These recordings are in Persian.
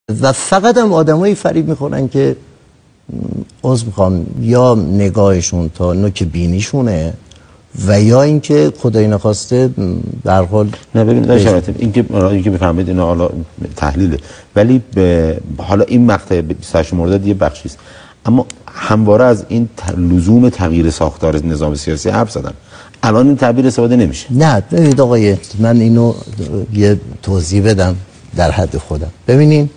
و فقط هم آدمایی فریب میخورن که عذر میخوام یا نگاهشون تا نوک بینیشونه و یا اینکه خدای نخواسته در حال نه ببینید شرایط اینکه بفهمید اینا حالا تحلیله، ولی حالا این مقطع 28 مرداد یه بخشی است، اما همواره از این لزوم تغییر ساختار نظام سیاسی حرف زدن. الان این تعبیر استفاده نمیشه. نه ببینید آقای، من اینو یه توضیح بدم در حد خودم. ببینین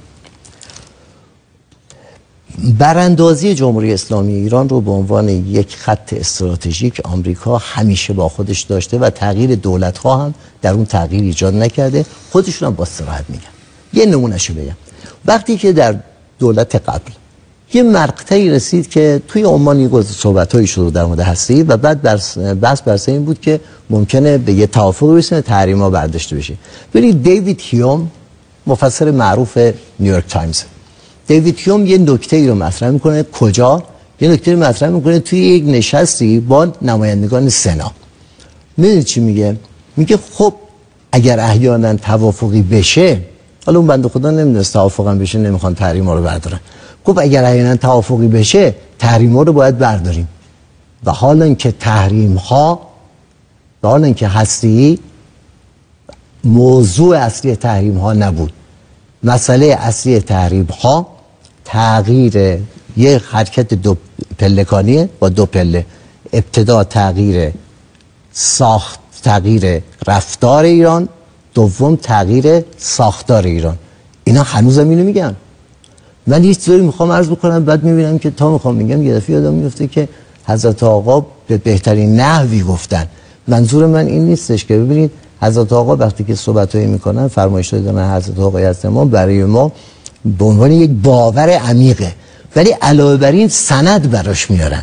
براندازی جمهوری اسلامی ایران رو به عنوان یک خط استراتژیک آمریکا همیشه با خودش داشته و تغییر دولت‌ها هم در اون تغییر ایجاد نکرده. خودشون هم با صراحت میگن. یه نمونهشو بگم. وقتی که در دولت قبل یه مقطعی رسید که توی عمان یه صحبت‌هایی شروع در مورد هستی و بعد بحث بر این بود که ممکنه به یه توافق برسه، تحریم‌ها برداشته بشه. ببینید دیوید هیوم مفسر معروف نیویورک تایمز، دیوید هیوم یه نکته‌ای رو مطرح میکنه. کجا؟ یه نکته رو مطرح میکنه توی یک نشستی با نمایندگان سنا. میدونید چی میگه؟ میگه خب اگر احیانا توافقی بشه، حالا اون بنده خدا نمیدونست توافقم بشه، نمیخوان تحریم‌ها رو بردارن. خب اگر احیانا توافقی بشه تحریم‌ها رو باید برداریم. و حالا که تحریم‌ها، و حالا که هستی موضوع اصلی تحریم‌ها نبود، مسئله اصلی تحریم‌ها تغییر یه حرکت دو پلکانیه با دو پله. ابتدا تغییر تغییر رفتار ایران، دوم تغییر ساختار ایران. اینا هنوزم اینو میگن. من یه چیزی میخوام عرض بکنم، بعد میبینم که تا میخوام میگم یه دفعه یادم میفته که حضرت آقا به بهترین نحوی گفتن. منظور من این نیستش که ببینید حضرت آقا وقتی که صحبتایی میکنن، فرمایشات دارن حضرت آقای هست ما برای ما به عنوان یک باور عمیقه، ولی علاوه بر این سند براش میارن.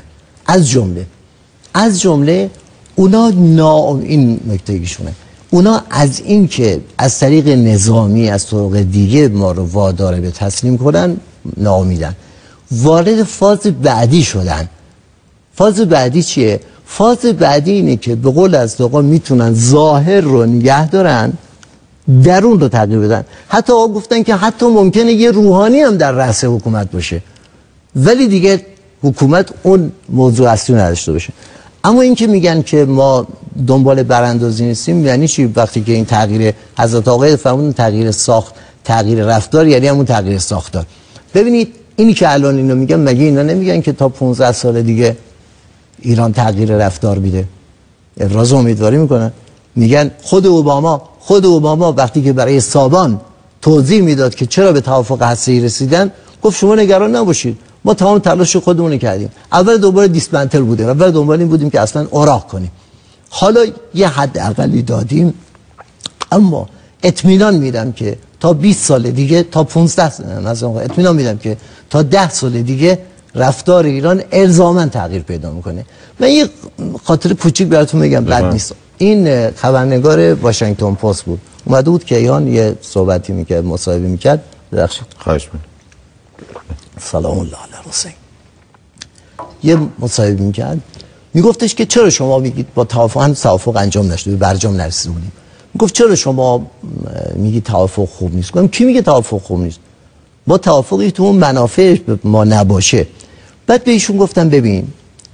از جمله اونا این نکتهشونه، اونا از این که از طریق نظامی از طرق دیگه ما رو وادار به تسلیم کنن ناامیدن. وارد فاز بعدی شدن. فاز بعدی چیه؟ فاز بعدی اینه که به قول از آقا میتونن ظاهر رو نگه دارن، درون رو تغییر بدن. حتی آقا گفتن که حتی ممکنه یه روحانی هم در رأس حکومت باشه، ولی دیگه حکومت اون موضوع اصلی نداشته باشه. اما این که میگن که ما دنبال براندازی نیستیم، یعنی چی؟ وقتی که این تغییر حضرت آقای فرمودن تغییر رفتار، یعنی همون تغییر ساختار. ببینید اینی که الان اینو میگن، مگه اینا نمیگن که تا 15 سال دیگه ایران تغییر رفتار میده؟ ابراز امیدواری میکنن. میگن خود اوباما وقتی که برای سابان توضیح میداد که چرا به توافق هسته‌ای رسیدن، گفت شما نگران نباشید، ما تمام تلاش خودمون کردیم. اول دوباره دیسمنتل بودیم، اول دنبال این بودیم که اصلا اوراق کنیم. حالا یه حد اقلی دادیم، اما اطمینان میدم که تا 20 سال دیگه، تا 15 مثلا اطمینان میدم که تا 10 سال دیگه رفتار ایران الزاما تغییر پیدا میکنه. من یه خاطر کوچیک براتون میگم، بد نیست. این خبرنگار واشنگتن پست بود، اومده بود که ایران یه صحبتی میکرد، مصاحبه میکرد. ببخشید. خواهش می‌کنم. سلام الله علی حسین. یه مصاحبه میکرد، میگفتش که چرا شما میگید با توافق انجام نشده، به برجام نرسیده بودیم. میگفت چرا شما میگید توافق خوب نیست؟ گفتم کی میگه توافق خوب نیست؟ با توافقی تو اون منافع ما نباشه. بعد به ایشون گفتم ببین،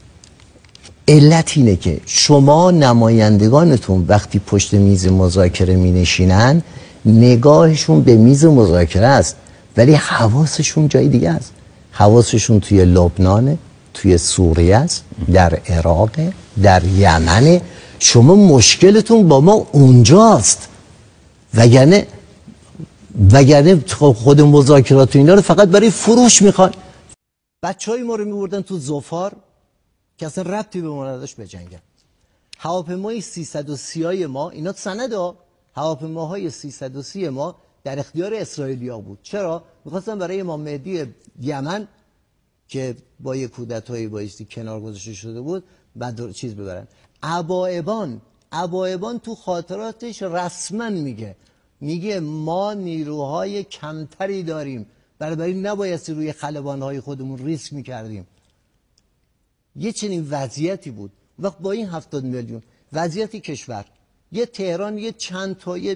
علت اینه که شما نمایندگانتون وقتی پشت میز مذاکره می نشینن، نگاهشون به میز مذاکره است، ولی حواسشون جای دیگه است. حواسشون توی لبنان، توی سوریه است، در عراق، در یمن. شما مشکلتون با ما اونجاست، وگرنه خود مذاکرات اینا رو فقط برای فروش میخوان. بچهای ما رو میبردن تو زفار که اصلا ربطی به ما نداشت بجنگن. هواپیمای 330 ما، اینا سنده ها، هواپیماهای 330 ما در اختیار اسرائیلیا بود. چرا؟ میخواستن برای امام مهدی یمن که با یک کودتایی بایستی کنار گذاشته شده بود بعد چیز ببرن. ابایبان تو خاطراتش رسما میگه ما نیروهای کمتری داریم، برای نبایستی روی خلبانهای خودمون ریسک میکردیم. یه چنین وضعیتی بود. وقت با این 70 میلیون وضعیتی کشور یه تهران یه چند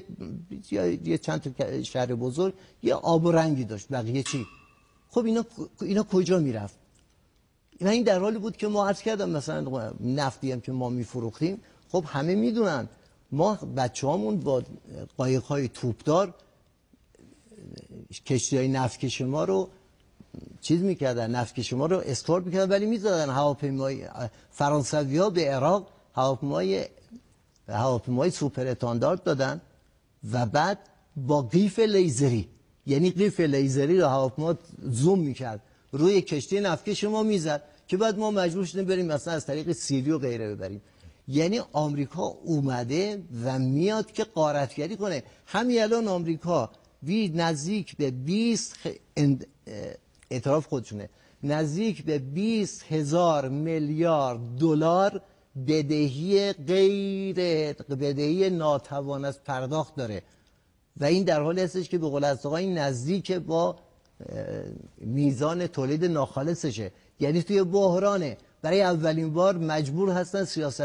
تا شهر بزرگ یه آب و رنگی داشت، بقیه چی؟ خب اینا کجا میرفت؟ این در حالی بود که ما عرض کردم مثلا نفتی هم که ما میفروختیم، خب همه میدونن ما بچه‌هامون با قایق‌های توپدار کشتی‌های نفتکش ما رو چیز میکردن، نفتکش ما رو اسکورت میکردن، ولی میزدن هواپیمای فرانسوی‌ها به عراق هواپیمای سوپر استاندارد دادن و بعد با قیف لیزری، یعنی قیف لیزری رو هواپیما زوم میکرد روی کشتی نفتکش ما میزد که بعد ما مجبور شدیم بریم مثلا از طریق سیری و غیره ببریم. یعنی آمریکا اومده و میاد که غارتگری کنه. همین الان آمریکا نزدیک به 20 اعتراف خودشونه، نزدیک به 20,000 میلیارد دلار بدهی ناتوان از پرداخت داره و این در حالی هستش که به قول اصدقاء نزدیک با میزان تولید ناخالصشه. یعنی توی بحرانه، برای اولین بار مجبور هستن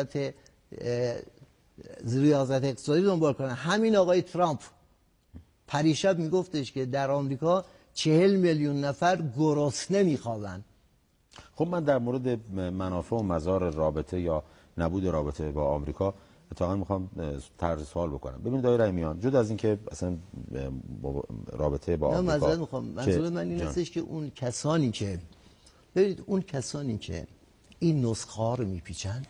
ریاضت اقتصادی دنبال کنن. همین آقای ترامپ پریشب میگفتش که در آمریکا 40 میلیون نفر گرسنه میخوابن. خب من در مورد منافع و مضار رابطه یا نبود رابطه با آمریکا اتفاقا میخوام طرح سوال بکنم. ببینید آقای رحیمیان، جدا از اینکه اصلا رابطه با آمریکا، معذرت میخوام، منظور من این هستش که اون کسانی که ببینید اون کسانی که این نسخه ها رو میپیچن،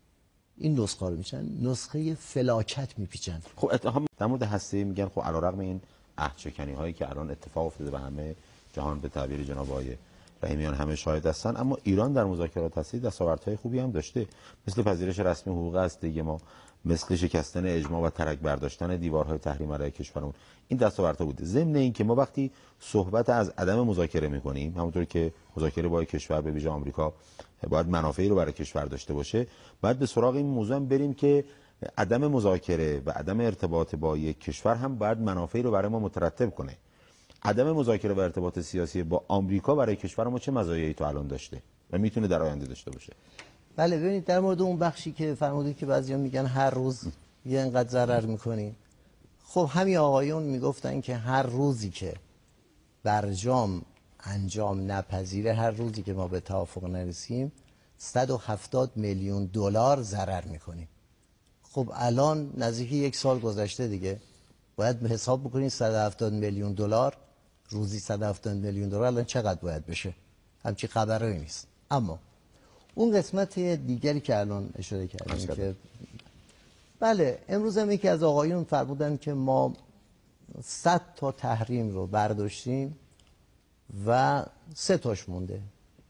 نسخه فلاکت میپیچن. خب اتهام در مورد هسته میگن خب علیرغم این عهدشکنی هایی که الان اتفاق افتاده و همه جهان به تعبیر جناب آقای رحیمیان همه شاهد هستن، اما ایران در مذاکرات هسته دستاوردهای خوبی هم داشته، مثل پذیرش رسمی حقوق هسته ما، مثل شکستن اجماع و ترک برداشتن دیوارهای تحریم علیه کشورمون. این دستاوردها بوده. ضمن این که ما وقتی صحبت از عدم مذاکره میکنیم، همونطور که مذاکره با کشور به ویژه آمریکا باید منافعی رو برای کشور داشته باشه، باید به سراغ این موضوع هم بریم که عدم مذاکره و عدم ارتباط با یک کشور هم باید منافعی رو برای ما مترتب کنه. عدم مذاکره و ارتباط سیاسی با آمریکا برای کشور ما چه مزایایی تا الان داشته و میتونه در آینده داشته باشه؟ بله ببینید در مورد اون بخشی که فرمودید که بعضیا میگن هر روز یه انقدر ضرر میکنیم، خب همین آقایون میگفتن که هر روزی که برجام انجام نپذیره، هر روزی که ما به توافق نرسیم 170 میلیون دلار ضرر میکنیم. خب الان نزدیک 1 سال گذشته دیگه، باید حساب بکنید 170 میلیون دلار روزی 170 میلیون دلار الان چقدر باید بشه؟ همچی خبرایی نیست. اما اون قسمت دیگری که الان اشاره کردیم که بله امروز هم یکی از آقایون فرمودن که ما 100 تا تحریم رو برداشتیم و 3 تاش مونده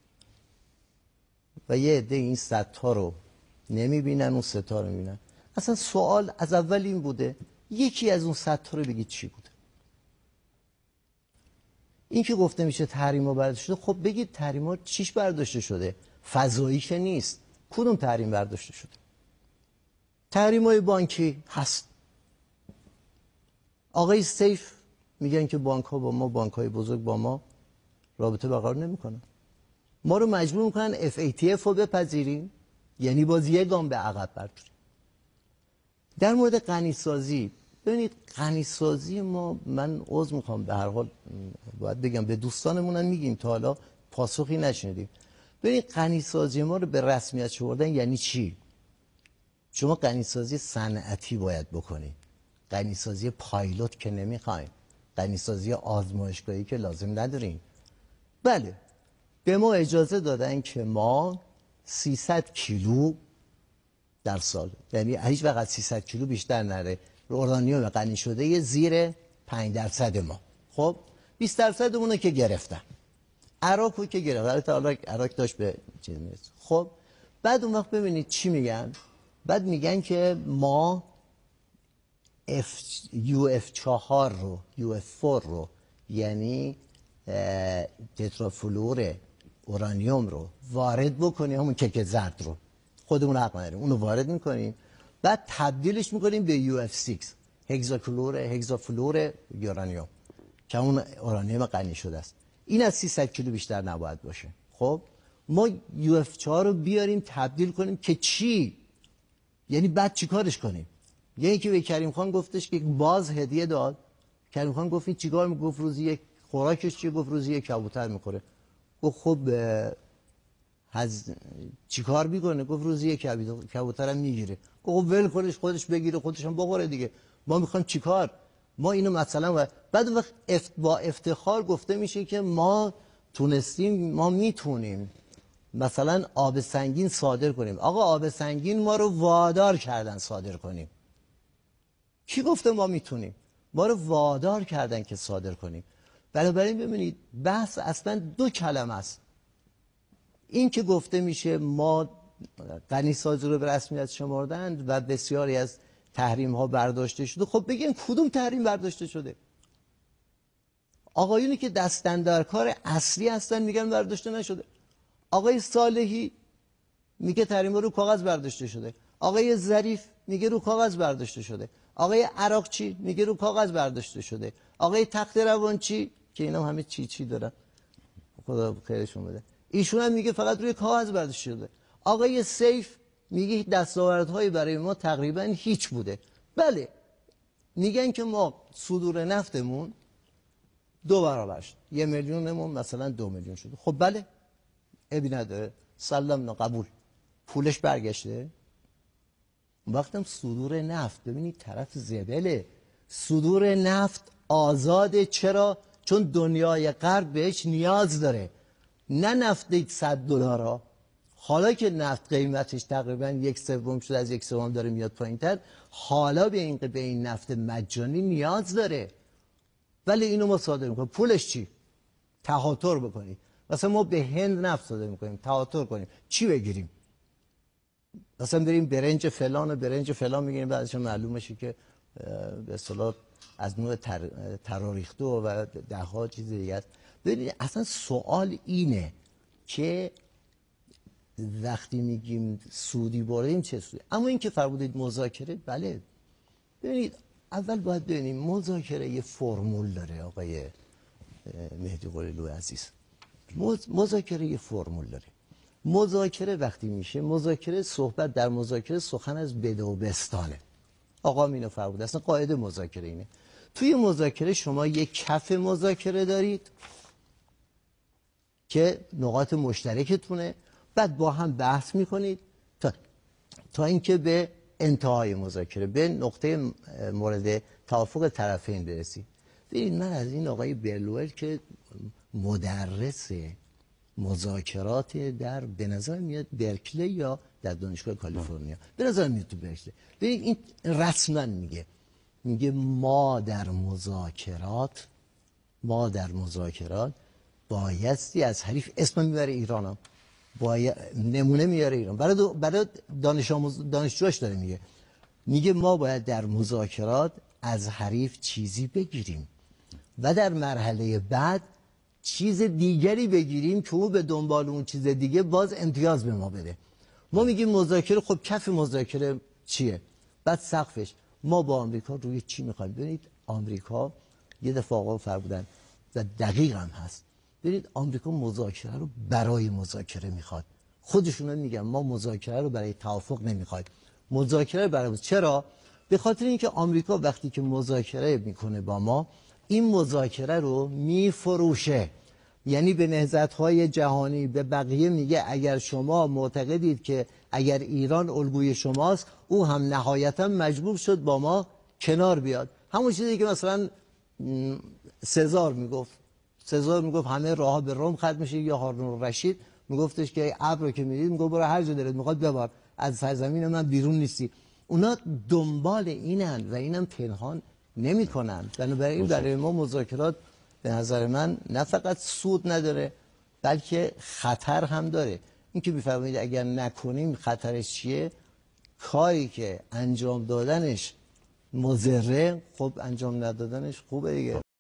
و یه عده این 100 تا رو نمیبینن، اون 3 تا رو میبینن. اصلا سوال از اول این بوده یکی از اون 100 تا رو بگید چی بوده. این که گفته میشه تحریما برداشته شده، خب بگید تحریما چیش برداشته شده؟ فضایی که نیست. کدوم تحریم برداشته شده؟ تحریمای بانکی هست. آقای سیف میگن که بانک ها با ما، بانک های بزرگ با ما رابطه برقرار نمیکنن. ما رو مجبور میکنن FATF رو بپذیریم، یعنی باز یه گام به عقب برداریم. در مورد غنیسازی، ببینید غنیسازی ما، من عذر میخوام به هر حال باید بگم به دوستانمون میگیم تا حالا پاسخی نشنیدیم. ببینید غنیسازی ما رو به رسمیت چوردن یعنی چی؟ شما غنیسازی صنعتی باید بکنید، غنیسازی پایلوت که نمیخوایم، غنیسازی آزمایشگاهی که لازم نداریم. بله به ما اجازه دادن که ما 300 کیلو در سال، یعنی هیچ وقت 300 کیلو بیشتر نره، اورانیوم غنی شده یه زیر 5% ما. خب 20% اونو که گرفتن، عراق رو که گرفتن، عراق داشت به چیز میرسه. خب بعد اون وقت ببینید چی میگن، بعد میگن که ما UF4 رو، UF4 رو، یعنی تترافلور اورانیوم رو وارد بکنیم، همون کیک زرد رو خودمون حق نداریم، اونو وارد میکنیم، بعد تبدیلش میکنیم به UF6 هگزافلور اورانیوم که اون اورانیوم غنی شده است. این از 300 کیلو بیشتر نباید باشه. خب ما UF4 رو بیاریم تبدیل کنیم که چی؟ یعنی بعد چی کارش کنیم؟ یکی که به کریم خان گفتش که باز هدیه داد. کریم خان گفت این چیکار میکنه؟ گفت روزی یک خوراکش چیه؟ گفت روزی یک کبوتر میخوره. گفت خب چیکار میکنه؟ گفت روزی یک کبوترم میگیره. گفت ول کنش، خودش بگیره خودش هم بخوره دیگه، ما میخوایم چیکار؟ ما اینو مثلا بعد وقت با افتخار گفته میشه که ما تونستیم، ما میتونیم مثلا آب سنگین صادر کنیم. آقا آب سنگین ما رو وادار کردن صادر کنیم. کی گفته ما میتونیم؟ ما رو وادار کردن که صادر کنیم. بنابراین ببینید بحث اصلا دو کلمه است. این که گفته میشه ما غنیسازی رو به رسمیت شمردند و بسیاری از تحریم ها برداشته شده، خب بگین کدوم تحریم برداشته شده؟ آقایونی که دستن در کار اصلی هستن میگن برداشته نشده. آقای صالحی میگه تحریم رو کاغذ برداشته شده. آقای ظریف میگه رو کاغذ برداشته شده. آقای عراقچی میگه رو کاغذ برداشته شده. آقای تخت روانچی که اینا همه چی دارن، خدا خیرشون بده، ایشون هم میگه فقط روی کاغذ برداشته شده. آقای سیف میگه دستاوردهایی برای ما تقریبا هیچ بوده. بله میگن که ما صدور نفتمون 2 برابر شد، 1 میلیونمون مثلا 2 میلیون شده. خب بله ابی نداره، سلام قبول، پولش برگشته. وقتم صدور نفت، ببینید طرف زبله، صدور نفت آزاده. چرا؟ چون دنیای غرب بهش نیاز داره، نه نفت $100. حالا که نفت قیمتش تقریبا 1/3 شده، از 1/3 داره میاد پایین‌تر، حالا به این نفت مجانی نیاز داره. ولی اینو ما صادر میکنیم. پولش چی؟ تهاتر بکنید. مثلا ما به هند نفت صادر میکنیم، تهاتر کنیم، چی بگیریم؟ مثلا بریم برنج فلان و برنج فلان میگیریم، بعدش معلوم میشه که به اصطلاح از نوع تراریخته و ده ها چیز دیگه است. ببینید اصلا سوال اینه که وقتی میگیم سودی بردیم چه سودی؟ اما این که فرمودید مذاکره، بله ببینید اول باید ببینیم مذاکره یه فرمول داره. آقای مهدی قلیلو عزیز، مذاکره یه فرمول داره. مذاکره وقتی میشه، مذاکره صحبت در مذاکره سخن از بده و بستانه. آقا اینو فرموده، اصلا قاعده مذاکره اینه. توی مذاکره شما یک کف مذاکره دارید که نقاط مشترکتونه، بعد با هم بحث میکنید تا اینکه به انتهای مذاکره، به نقطه مورد توافق طرفین برسید. ببینید من از این آقای برلوئر که مدرس مذاکرات در به نظر میاد برکلی یا در دانشگاه کالیفرنیا، به نظر میاد تو برکلی. ببینید این رسما میگه ما در مذاکرات بایستی از حریف اسم میبره ایران، هم نمونه میاره ایران برای دانشجوش داره میگه ما باید در مذاکرات از حریف چیزی بگیریم و در مرحله بعد چیز دیگری بگیریم که او به دنبال اون چیز دیگه باز امتیاز به ما بده. ما میگیم مذاکره، خب کف مذاکره چیه؟ بعد سقفش ما با آمریکا روی چی میخوایم؟ ببینید آمریکا یه دفعه آقا فرمودن و دقیق هم هست. ببینید آمریکا مذاکره رو برای مذاکره میخواد. خودشون میگن ما مذاکره رو برای توافق نمیخوایم، مذاکره برای چرا؟ به خاطر اینکه آمریکا وقتی که مذاکره میکنه با ما، این مذاکره رو میفروشه، یعنی به نهضت‌های جهانی به بقیه میگه اگر شما معتقدید که اگر ایران الگوی شماست، او هم نهایتا مجبور شد با ما کنار بیاد. همون چیزی که مثلا سزار میگفت همه راه به روم ختم میشه، یا هارون الرشید میگفتش که ابر رو که میدید میگه برو هر جا دلت میخواد ببار، از سرزمین من بیرون نیستی. اونا دنبال اینن و اینم پنهان نمیکنن. بنابراین برای ما مذاکرات به نظر من نه فقط سود نداره بلکه خطر هم داره. این که میفرمایید اگر نکنیم خطرش چیه؟ کاری که انجام دادنش مضره، خب انجام ندادنش خوبه دیگه.